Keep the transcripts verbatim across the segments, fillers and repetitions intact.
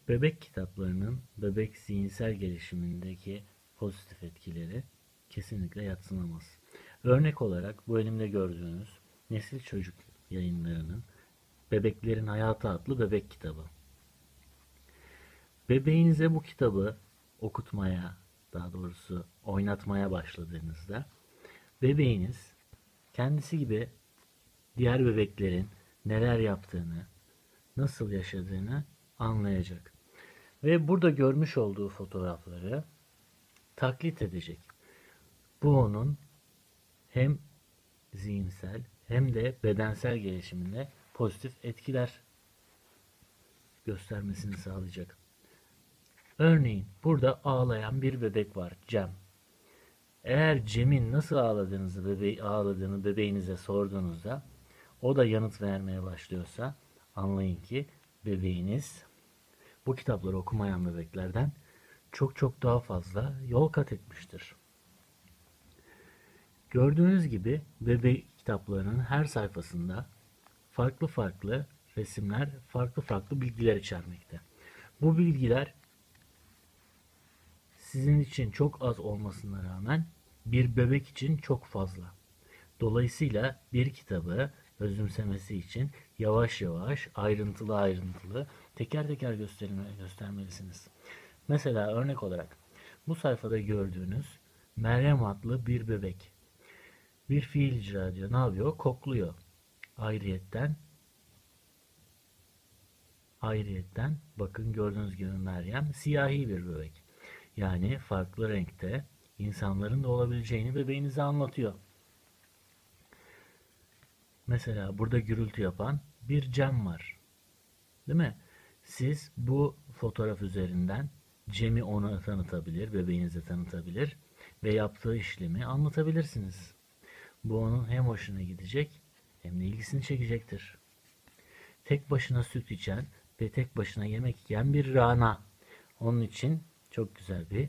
Bebek kitaplarının bebek zihinsel gelişimindeki pozitif etkileri kesinlikle yadsınamaz. Örnek olarak bu elimde gördüğünüz Nesil Çocuk Yayınları'nın Bebeklerin Hayatı adlı bebek kitabı. Bebeğinize bu kitabı okutmaya, daha doğrusu oynatmaya başladığınızda bebeğiniz kendisi gibi diğer bebeklerin neler yaptığını, nasıl yaşadığını anlayacak. Ve burada görmüş olduğu fotoğrafları taklit edecek. Bu onun hem zihinsel hem de bedensel gelişiminde pozitif etkiler göstermesini sağlayacak. Örneğin burada ağlayan bir bebek var, Cem. Eğer Cem'in nasıl ağladığınızı, bebeği ağladığını bebeğinize sorduğunuzda o da yanıt vermeye başlıyorsa anlayın ki bebeğiniz bu kitapları okumayan bebeklerden çok çok daha fazla yol kat etmiştir. Gördüğünüz gibi bebek kitaplarının her sayfasında farklı farklı resimler, farklı farklı bilgiler içermekte. Bu bilgiler sizin için çok az olmasına rağmen bir bebek için çok fazla. Dolayısıyla bir kitabı özümsemesi için yavaş yavaş, ayrıntılı ayrıntılı, teker teker göstermelisiniz. Mesela örnek olarak bu sayfada gördüğünüz Meryem adlı bir bebek bir fiil icra ediyor. Ne yapıyor? Kokluyor. Ayrıyetten ayrıyetten bakın gördüğünüz gibi Meryem siyahi bir bebek. Yani farklı renkte insanların da olabileceğini bebeğinize anlatıyor. Mesela burada gürültü yapan bir Cem var. Değil mi? Siz bu fotoğraf üzerinden Cem'i ona tanıtabilir, bebeğinize tanıtabilir ve yaptığı işlemi anlatabilirsiniz. Bu onun hem hoşuna gidecek hem de ilgisini çekecektir. Tek başına süt içen ve tek başına yemek yiyen bir Rana. Onun için çok güzel bir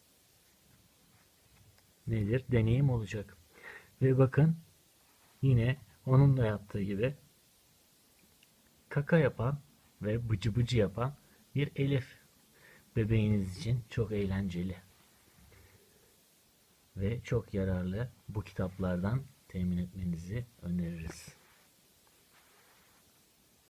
nedir? Deneyim olacak. Ve bakın yine onun da yaptığı gibi kaka yapan ve bıcı bıcı yapan bir Elif. Bebeğiniz için çok eğlenceli ve çok yararlı bu kitaplardan temin etmenizi öneririz.